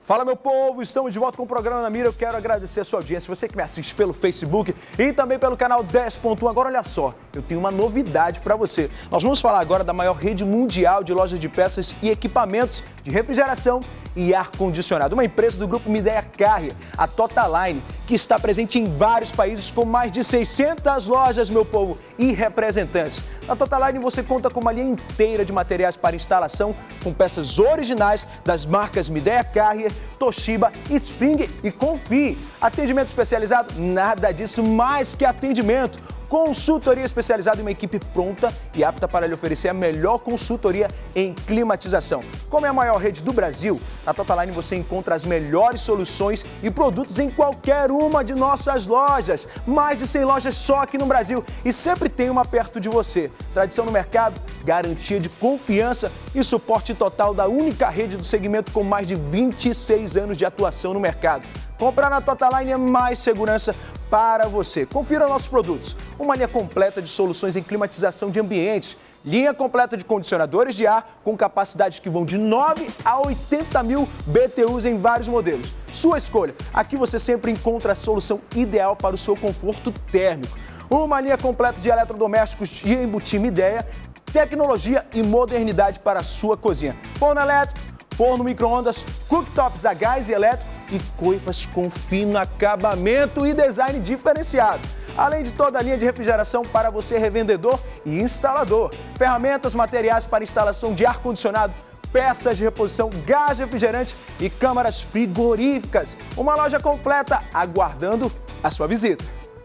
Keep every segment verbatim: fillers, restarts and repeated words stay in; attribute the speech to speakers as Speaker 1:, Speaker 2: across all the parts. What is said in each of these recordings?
Speaker 1: Fala, meu povo, estamos de volta com o programa Na Mira. Eu quero agradecer a sua audiência, você que me assiste pelo Facebook e também pelo canal dez ponto um. Agora, olha só, eu tenho uma novidade para você. Nós vamos falar agora da maior rede mundial de lojas de peças e equipamentos de refrigeração e ar-condicionado. Uma empresa do grupo Midea Carrier, a Totaline, que está presente em vários países com mais de seiscentas lojas, meu povo, e representantes. Na Totaline você conta com uma linha inteira de materiais para instalação, com peças originais das marcas Midea Carrier, Toshiba, Spring e Confie. Atendimento especializado? Nada disso, mais que atendimento. Consultoria especializada em uma equipe pronta e apta para lhe oferecer a melhor consultoria em climatização. Como é a maior rede do Brasil, na Totaline você encontra as melhores soluções e produtos em qualquer uma de nossas lojas. Mais de cem lojas só aqui no Brasil e sempre tem uma perto de você. Tradição no mercado, garantia de confiança e suporte total da única rede do segmento com mais de vinte e seis anos de atuação no mercado. Comprar na Totaline é mais segurança para você. Confira nossos produtos. Uma linha completa de soluções em climatização de ambientes. Linha completa de condicionadores de ar com capacidades que vão de nove a oitenta mil B T Us em vários modelos. Sua escolha. Aqui você sempre encontra a solução ideal para o seu conforto térmico. Uma linha completa de eletrodomésticos de embutir Midea, tecnologia e modernidade para a sua cozinha. Forno elétrico, forno micro-ondas, cooktops a gás e elétrico e coifas com fino acabamento e design diferenciado. Além de toda a linha de refrigeração para você revendedor e instalador. Ferramentas, materiais para instalação de ar-condicionado, peças de reposição, gás refrigerante e câmaras frigoríficas. Uma loja completa aguardando a sua visita.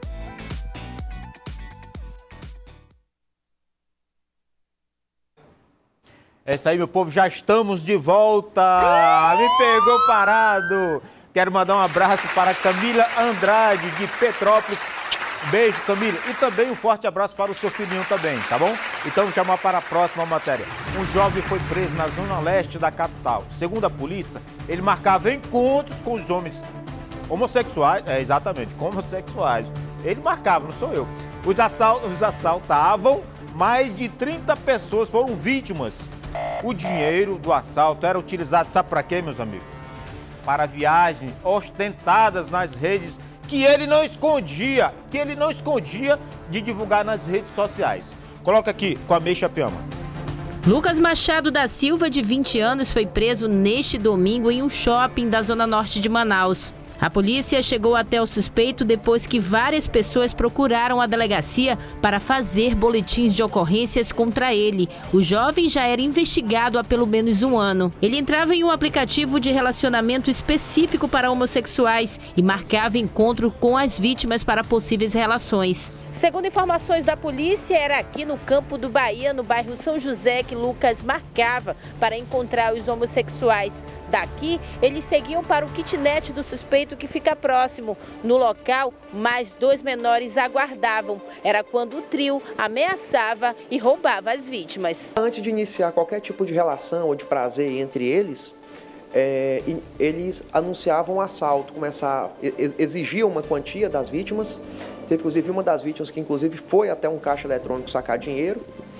Speaker 2: É isso aí, meu povo, já estamos de volta. Me pegou parado. Quero mandar um abraço para Camila Andrade, de Petrópolis. Beijo, Camila. E também um forte abraço para o seu filhinho também, tá bom? Então, vou chamar para a próxima matéria. Um jovem foi preso na zona leste da capital. Segundo a polícia, ele marcava encontros com os homens homossexuais. É, exatamente, com homossexuais. Ele marcava, não sou eu. Os, assal os assaltavam, mais de trinta pessoas foram vítimas. O dinheiro do assalto era utilizado, sabe para quê, meus amigos? Para viagens ostentadas nas redes que ele não escondia, que ele não escondia de divulgar nas redes sociais. Coloca aqui com a Meixa Piama.
Speaker 3: Lucas Machado da Silva, de vinte anos, foi preso neste domingo em um shopping da zona norte de Manaus. A polícia chegou até o suspeito depois que várias pessoas procuraram a delegacia para fazer boletins de ocorrências contra ele. O jovem já era investigado há pelo menos um ano. Ele entrava em um aplicativo de relacionamento específico para homossexuais e marcava encontro com as vítimas para possíveis relações. Segundo informações da polícia, era aqui no Campo do Bahia, no bairro São José, que Lucas marcava para encontrar os homossexuais. Daqui, eles seguiam para o kitnet do suspeito, que fica próximo. No local, mais dois menores aguardavam. Era quando o trio ameaçava e roubava as vítimas.
Speaker 4: Antes de iniciar qualquer tipo de relação ou de prazer entre eles, é, eles anunciavam um assalto, começar, exigiam uma quantia das vítimas. Teve, inclusive, uma das vítimas que, inclusive, foi até um caixa eletrônico sacar dinheiro.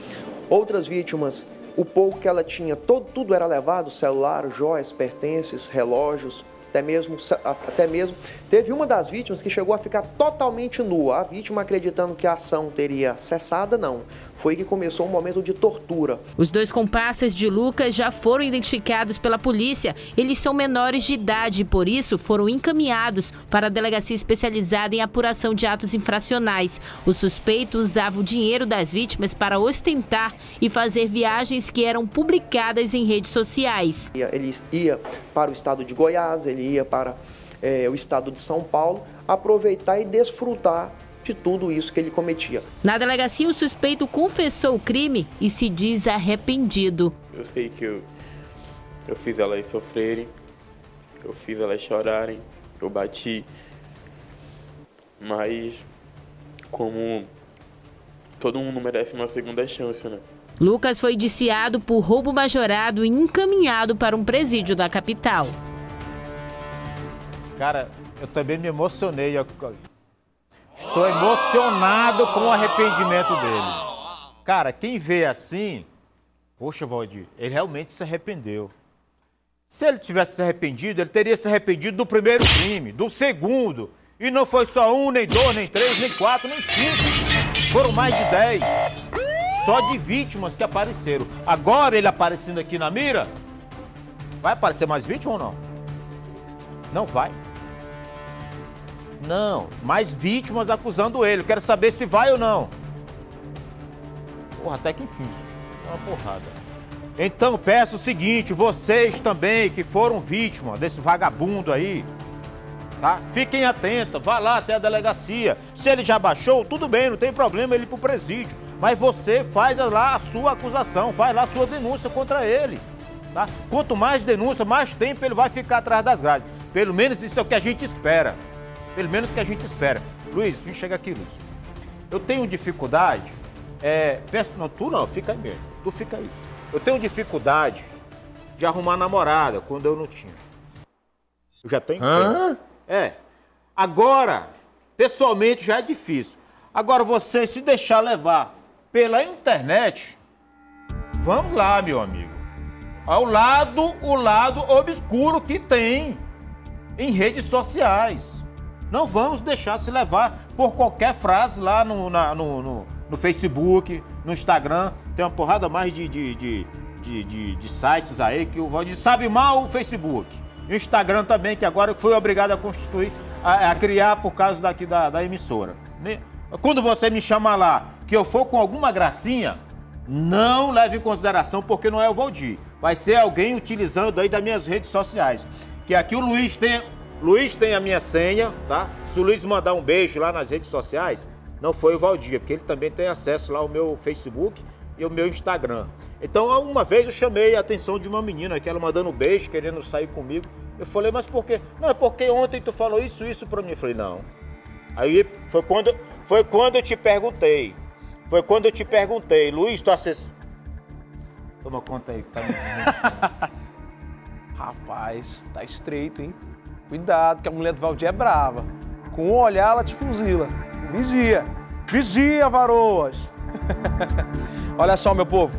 Speaker 4: Outras vítimas, o pouco que ela tinha, todo, tudo era levado, celular, joias, pertences, relógios, até mesmo, até mesmo. Teve uma das vítimas que chegou a ficar totalmente nua. A vítima, acreditando que a ação teria cessado, não. Foi que começou um momento de tortura.
Speaker 3: Os dois comparsas de Lucas já foram identificados pela polícia. Eles são menores de idade e, por isso, foram encaminhados para a delegacia especializada em apuração de atos infracionais. O suspeito usava o dinheiro das vítimas para ostentar e fazer viagens que eram publicadas em redes sociais.
Speaker 4: Ele ia para o estado de Goiás, ele ia para é, o estado de São Paulo, aproveitar e desfrutar de tudo isso que ele cometia.
Speaker 3: Na delegacia, o suspeito confessou o crime e se diz arrependido.
Speaker 5: Eu sei que eu, eu fiz elas sofrerem, eu fiz elas chorarem, eu bati, mas como todo mundo merece uma segunda chance, né?
Speaker 3: Lucas foi indiciado por roubo majorado e encaminhado para um presídio da capital.
Speaker 2: Cara, eu também me emocionei. Estou emocionado com o arrependimento dele. Cara, quem vê assim, poxa, Valdir, ele realmente se arrependeu. Se ele tivesse se arrependido, ele teria se arrependido do primeiro crime, do segundo. E não foi só um, nem dois, nem três, nem quatro, nem cinco. Foram mais de dez. Só de vítimas que apareceram. Agora ele aparecendo aqui na mira, vai aparecer mais vítima ou não? Não vai. Não, mais vítimas acusando ele. Quero saber se vai ou não. Porra, até que enfim. É uma porrada. Então peço o seguinte, vocês também que foram vítimas desse vagabundo aí, tá? Fiquem atentos, vá lá até a delegacia. Se ele já baixou, tudo bem, não tem problema ele ir pro presídio. Mas você faz lá a sua acusação, faz lá a sua denúncia contra ele, tá? Quanto mais denúncia, mais tempo ele vai ficar atrás das grades. Pelo menos isso é o que a gente espera. Pelo menos o que a gente espera. Luiz, vem chegar aqui, Luiz. Eu tenho dificuldade, é... Peço, não, tu não, fica aí mesmo. Tu fica aí. Eu tenho dificuldade de arrumar namorada quando eu não tinha. Eu já tenho. Hã? É. Agora, pessoalmente já é difícil. Agora você se deixar levar pela internet, vamos lá, meu amigo. Ao lado, o lado obscuro que tem em redes sociais. Não vamos deixar se levar por qualquer frase lá no, na, no, no, no Facebook, no Instagram. Tem uma porrada mais de, de, de, de, de, de sites aí que o Valdir sabe mal o Facebook. E o Instagram também, que agora foi obrigado a constituir, a, a criar por causa daqui da, da emissora. Quando você me chama lá que eu for com alguma gracinha, não leve em consideração porque não é o Valdir. Vai ser alguém utilizando aí das minhas redes sociais. Que aqui o Luiz tem... Luiz tem a minha senha, tá? Se o Luiz mandar um beijo lá nas redes sociais, não foi o Valdir, porque ele também tem acesso lá ao meu Facebook e ao meu Instagram. Então, uma vez eu chamei a atenção de uma menina, que ela mandando um beijo, querendo sair comigo. Eu falei, mas por quê? Não, é porque ontem tu falou isso, isso pra mim. Eu falei, não. Aí foi quando, foi quando eu te perguntei. Foi quando eu te perguntei, Luiz, tu acessou... Toma conta aí, tá me
Speaker 1: Rapaz, tá estreito, hein? Cuidado, que a mulher do Valdir é brava. Com um olhar, ela te fuzila. Vigia. Vigia, varoas. Olha só, meu povo.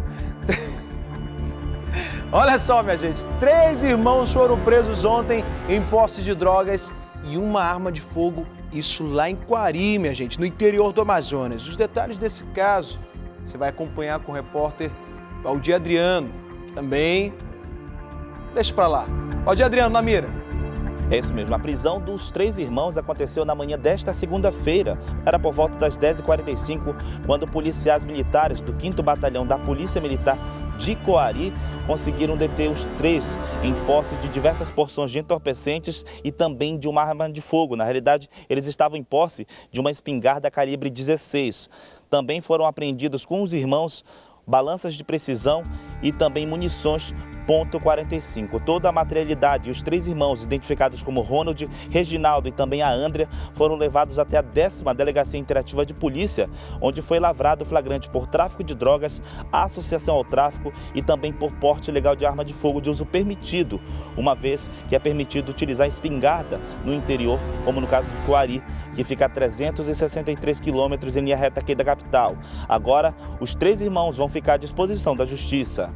Speaker 1: Olha só, minha gente. Três irmãos foram presos ontem em posse de drogas e uma arma de fogo. Isso lá em Quari, minha gente, no interior do Amazonas. Os detalhes desse caso você vai acompanhar com o repórter Valdir Adriano. Também deixa pra lá. Valdir Adriano, na mira.
Speaker 6: É isso mesmo, a prisão dos três irmãos aconteceu na manhã desta segunda-feira. Era por volta das dez e quarenta e cinco, quando policiais militares do quinto Batalhão da Polícia Militar de Coari conseguiram deter os três em posse de diversas porções de entorpecentes e também de uma arma de fogo. Na realidade, eles estavam em posse de uma espingarda calibre dezesseis. Também foram apreendidos com os irmãos balanças de precisão e também munições ponto quarenta e cinco. Toda a materialidade e os três irmãos, identificados como Ronald, Reginaldo e também a Andrea, foram levados até a décima Delegacia Interativa de Polícia, onde foi lavrado o flagrante por tráfico de drogas, associação ao tráfico e também por porte ilegal de arma de fogo de uso permitido, uma vez que é permitido utilizar espingarda no interior, como no caso de Coari, que fica a trezentos e sessenta e três quilômetros em linha reta aqui da capital. Agora, os três irmãos vão ficar à disposição da Justiça.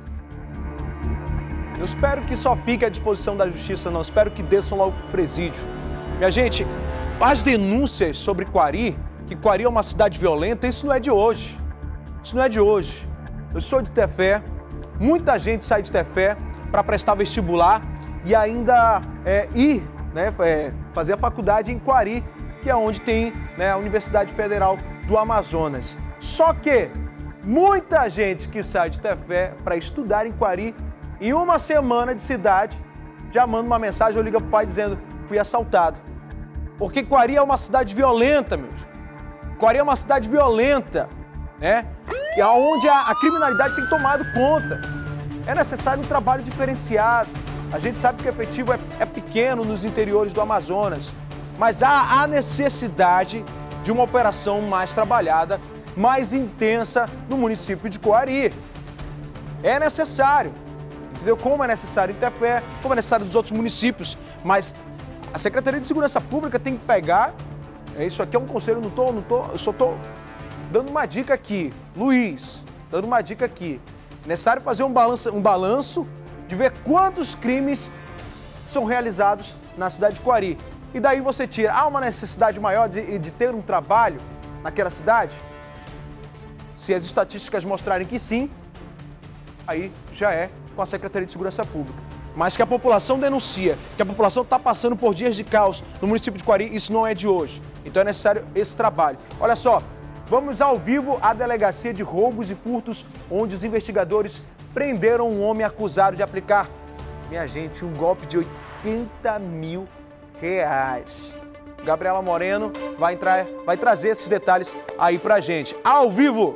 Speaker 1: Eu espero que só fique à disposição da Justiça, não. Espero que desçam logo para o presídio. Minha gente, as denúncias sobre Quari, que Quari é uma cidade violenta, isso não é de hoje. Isso não é de hoje. Eu sou de Tefé, muita gente sai de Tefé para prestar vestibular e ainda é, ir né, é, fazer a faculdade em Quari, que é onde tem né, a Universidade Federal do Amazonas. Só que muita gente que sai de Tefé para estudar em Quari, em uma semana de cidade, já manda uma mensagem ou liga pro pai dizendo fui assaltado. Porque Quari é uma cidade violenta, meus. Quari é uma cidade violenta, né? Que é onde a, a criminalidade tem tomado conta. É necessário um trabalho diferenciado. A gente sabe que o efetivo é, é pequeno nos interiores do Amazonas, mas há a necessidade de uma operação mais trabalhada, mais intensa no município de Coari. É necessário. Entendeu? Como é necessário em Tefé, como é necessário nos outros municípios, mas a Secretaria de Segurança Pública tem que pegar, é, isso aqui é um conselho, não tô, não tô, eu só estou dando uma dica aqui, Luiz, dando uma dica aqui, é necessário fazer um balanço, um balanço de ver quantos crimes são realizados na cidade de Coari. E daí você tira, há uma necessidade maior de, de ter um trabalho naquela cidade? Se as estatísticas mostrarem que sim, aí já é com a Secretaria de Segurança Pública. Mas que a população denuncia, que a população está passando por dias de caos no município de Coari, isso não é de hoje. Então é necessário esse trabalho. Olha só, vamos ao vivo à Delegacia de Roubos e Furtos, onde os investigadores prenderam um homem acusado de aplicar, minha gente, um golpe de oitenta mil reais. Gabriela Moreno vai, entrar, vai trazer esses detalhes aí pra gente. Ao vivo!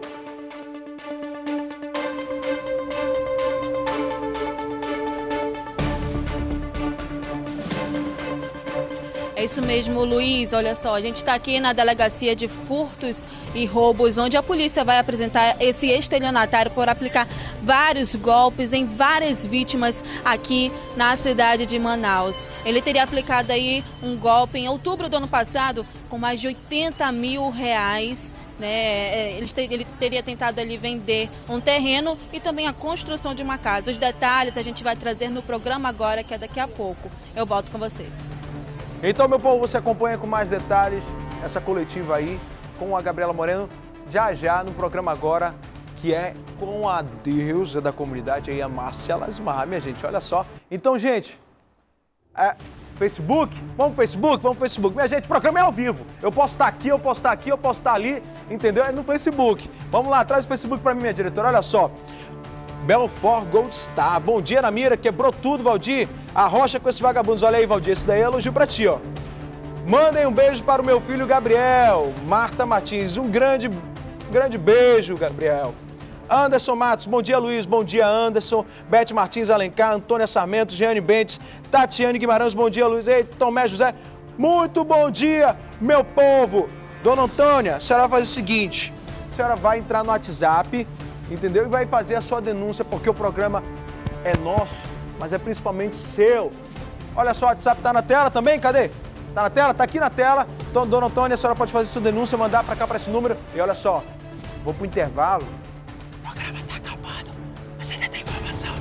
Speaker 7: É isso mesmo, Luiz. Olha só, a gente está aqui na Delegacia de Furtos e Roubos, onde a polícia vai apresentar esse estelionatário por aplicar vários golpes em várias vítimas aqui na cidade de Manaus. Ele teria aplicado aí um golpe em outubro do ano passado com mais de oitenta mil reais. Né? Ele, ter, ele teria tentado ali vender um terreno e também a construção de uma casa. Os detalhes a gente vai trazer no programa agora, que é daqui a pouco. Eu volto com vocês.
Speaker 1: Então, meu povo, você acompanha com mais detalhes essa coletiva aí com a Gabriela Moreno, já já no programa agora, que é com a deusa da comunidade aí, a Márcia Lasmar, minha gente, olha só. Então, gente, é, Facebook, vamos pro Facebook, vamos pro Facebook. Minha gente, o programa é ao vivo. Eu posso estar aqui, eu posso estar aqui, eu posso estar ali, entendeu? É no Facebook. Vamos lá, traz o Facebook para mim, minha diretora, olha só. Belfort Gold Star. Bom dia, na mira. Quebrou tudo, Valdir. A rocha com esses vagabundos. Olha aí, Valdir. Esse daí é elogio pra ti, ó. Mandem um beijo para o meu filho Gabriel. Marta Martins. Um grande, grande beijo, Gabriel. Anderson Matos. Bom dia, Luiz. Bom dia, Anderson. Bete Martins Alencar. Antônia Sarmento. Jeane Bentes. Tatiane Guimarães. Bom dia, Luiz. Ei, Tomé José. Muito bom dia, meu povo. Dona Antônia, a senhora vai fazer o seguinte. A senhora vai entrar no WhatsApp, entendeu? E vai fazer a sua denúncia, porque o programa é nosso, mas é principalmente seu. Olha só, o WhatsApp tá na tela também, cadê? Tá na tela? Tá aqui na tela. Então, Dona Antônia, a senhora pode fazer sua denúncia, mandar pra cá, pra esse número. E olha só, vou pro intervalo. O programa tá acabando, mas ainda tem informação.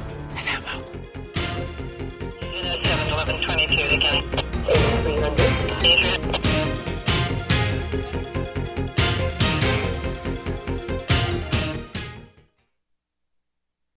Speaker 1: Já já volto.